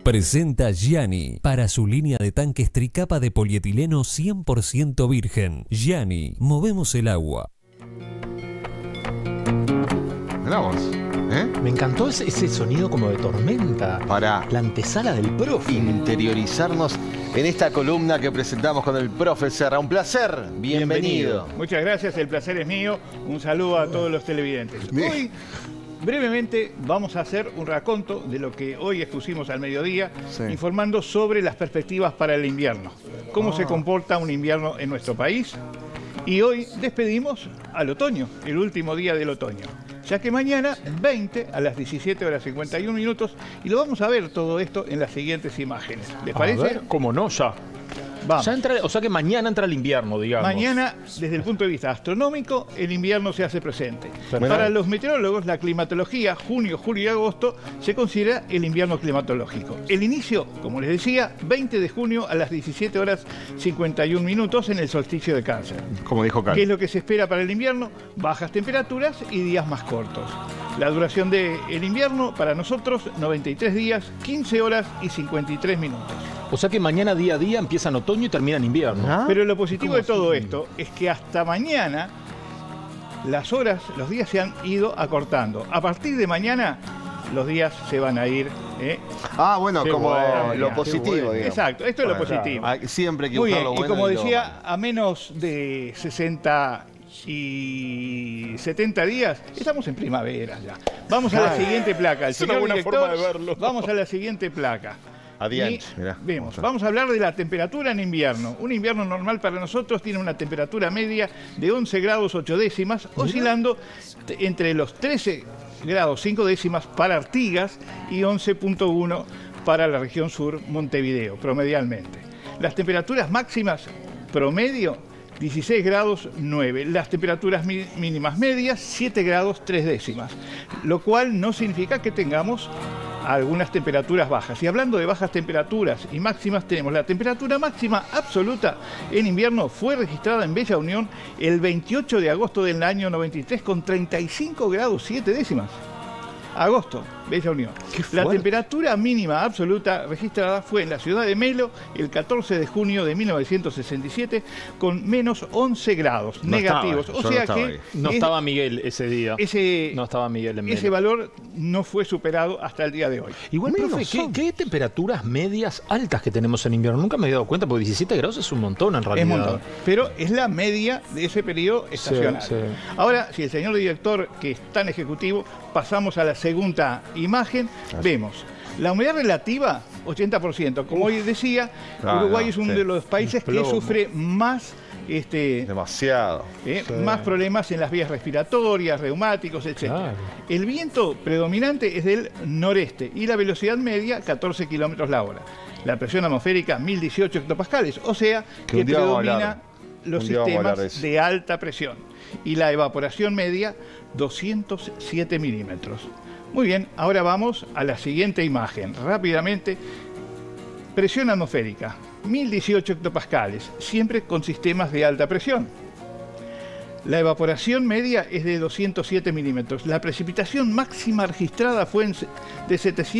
Presenta Gianni para su línea de tanques tricapa de polietileno 100% virgen. Gianni, movemos el agua. Mirá vos, ¿eh? Me encantó ese sonido como de tormenta. Para la antesala del profe. Interiorizarnos en esta columna que presentamos con el profe Serra. Un placer, bienvenido. Muchas gracias, el placer es mío. Un saludo a todos los televidentes. Hoy, brevemente, vamos a hacer un raconto de lo que hoy expusimos al mediodía, informando sobre las perspectivas para el invierno. Cómo se comporta un invierno en nuestro país. Y hoy despedimos al otoño, el último día del otoño. Ya que mañana, 20 a las 17 horas 51 minutos, y lo vamos a ver todo esto en las siguientes imágenes. ¿Les parece? A ver, ¿cómo no? Ya. Vamos. Ya entra, o sea que mañana entra el invierno, digamos. Mañana, desde el punto de vista astronómico, el invierno se hace presente. Para los meteorólogos, la climatología, junio, julio y agosto, se considera el invierno climatológico. El inicio, como les decía, 20 de junio a las 17 horas 51 minutos en el solsticio de Cáncer. Como dijo Carlos. ¿Qué es lo que se espera para el invierno? Bajas temperaturas y días más cortos. La duración del invierno, para nosotros, 93 días, 15 horas y 53 minutos. O sea que mañana día a día empieza en otoño y termina en invierno. ¿Ah? Pero lo positivo de todo esto es que hasta mañana las horas, los días se han ido acortando. A partir de mañana los días se van a ir. Ah, bueno, qué como bueno, lo positivo, digamos. Exacto, esto es lo positivo. Claro. Siempre hay que muy buscar bien, lo bueno. y como decía, a menos de 60 y 70 días, estamos en primavera ya. Vamos a la siguiente placa. Es una buena forma de verlo. Vamos a la siguiente placa. Mirá, vamos a hablar de la temperatura en invierno. Un invierno normal para nosotros tiene una temperatura media de 11 grados 8 décimas, oscilando entre los 13 grados 5 décimas para Artigas y 11.1 para la región sur, Montevideo, promedialmente. Las temperaturas máximas promedio, 16 grados 9. Las temperaturas mínimas medias, 7 grados 3 décimas. Lo cual no significa que tengamos algunas temperaturas bajas. Y hablando de bajas temperaturas y máximas, tenemos la temperatura máxima absoluta en invierno fue registrada en Bella Unión el 28 de agosto del año 93 con 35 grados 7 décimas. Agosto, Bella Unión. La temperatura mínima absoluta registrada fue en la ciudad de Melo el 14 de junio de 1967 con menos 11 grados negativos. O sea que no estaba Miguel ese día. No estaba Miguel en Melo. Ese valor no fue superado hasta el día de hoy. Igual, profe, ¿qué temperaturas medias altas que tenemos en invierno? Nunca me he dado cuenta, porque 17 grados es un montón en realidad. Es un montón, pero es la media de ese periodo estacional. Sí. Ahora, si el señor director, que es tan ejecutivo, pasamos a la segunda imagen, vemos la humedad relativa, 80%. Como hoy decía, Uruguay es uno de los países que sufre más demasiado. Más problemas en las vías respiratorias, reumáticos, etc. El viento predominante es del noreste y la velocidad media 14 kilómetros la hora. La presión atmosférica 1018 hectopascales, o sea que predomina los sistemas de alta presión. Y la evaporación media 207 milímetros. Muy bien, ahora vamos a la siguiente imagen. Rápidamente, presión atmosférica, 1018 hectopascales, siempre con sistemas de alta presión. La evaporación media es de 207 milímetros. La precipitación máxima registrada fue de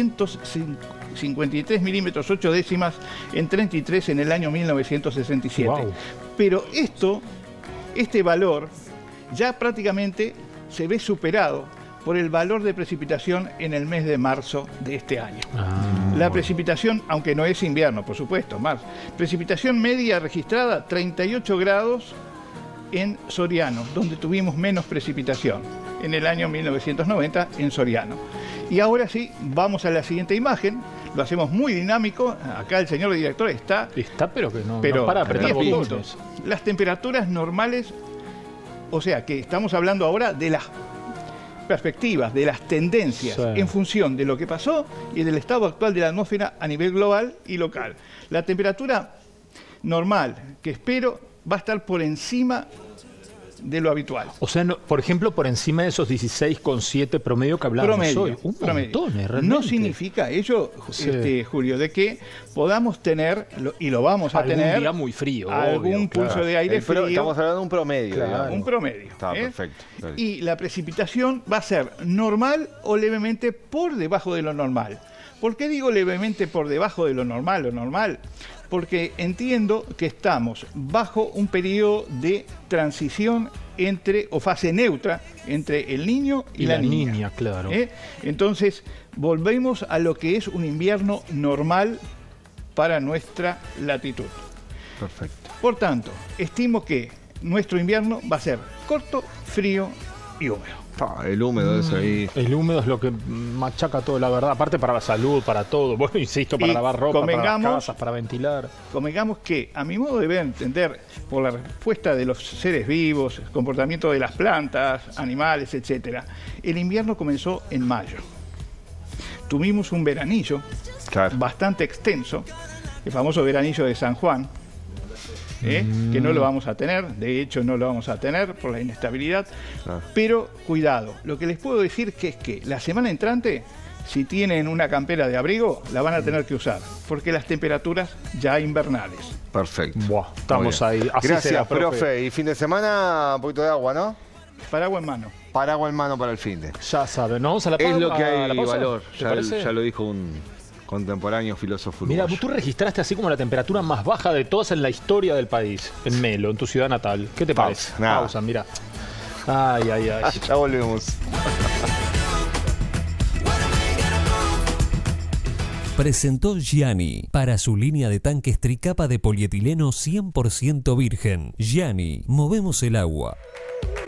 753 milímetros 8 décimas en 33 en el año 1967. Wow. Pero este valor ya prácticamente se ve superado por el valor de precipitación en el mes de marzo de este año. La precipitación, aunque no es invierno, por supuesto, marzo. Precipitación media registrada 38 grados en Soriano, donde tuvimos menos precipitación en el año 1990 en Soriano. Y ahora sí, vamos a la siguiente imagen. Lo hacemos muy dinámico. Acá el señor director está pero que no para apretar botones. Las temperaturas normales, o sea que estamos hablando ahora de las perspectivas, de las tendencias en función de lo que pasó y del estado actual de la atmósfera a nivel global y local. La temperatura normal que espero va a estar por encima de lo habitual. O sea, por ejemplo, por encima de esos 16,7 promedio que hablábamos hoy. Un montón, realmente. No significa ello, Julio, de que podamos tener, y lo vamos a tener, día muy frío, algún pulso de aire frío. Estamos hablando de un promedio. Un promedio. Está perfecto. Y la precipitación va a ser normal o levemente por debajo de lo normal. ¿Por qué digo levemente por debajo de lo normal? Porque entiendo que estamos bajo un periodo de transición o fase neutra entre el niño y la niña. Claro. Entonces, volvemos a lo que es un invierno normal para nuestra latitud. Perfecto. Por tanto, estimo que nuestro invierno va a ser corto, frío y húmedo. El húmedo es ahí. El húmedo es lo que machaca todo, la verdad. Aparte para la salud, para todo. Bueno, insisto, para lavar ropa, para las casas, para ventilar. Convengamos que, a mi modo de ver, entender, por la respuesta de los seres vivos, el comportamiento de las plantas, animales, etc., el invierno comenzó en mayo. Tuvimos un veranillo bastante extenso, el famoso veranillo de San Juan, que no lo vamos a tener, de hecho no lo vamos a tener por la inestabilidad, pero cuidado, lo que les puedo decir es que la semana entrante, si tienen una campera de abrigo, la van a tener que usar, porque las temperaturas ya invernales. Perfecto. Buah, estamos ahí. Así gracias, será, profe. Y fin de semana, un poquito de agua, ¿no? Paraguas en mano. Paraguas en mano para el fin de. Ya saben, ¿no? Vamos a la pausa. Es lo que hay valor, ¿Te ya lo dijo un contemporáneo filósofo uruguayo. Mira, tú registraste así como la temperatura más baja de todas en la historia del país, en Melo, en tu ciudad natal. ¿Qué te parece? Pausa, mira. Ay. Ya volvemos. Presentó Gianni para su línea de tanques tricapa de polietileno 100% virgen. Gianni, movemos el agua.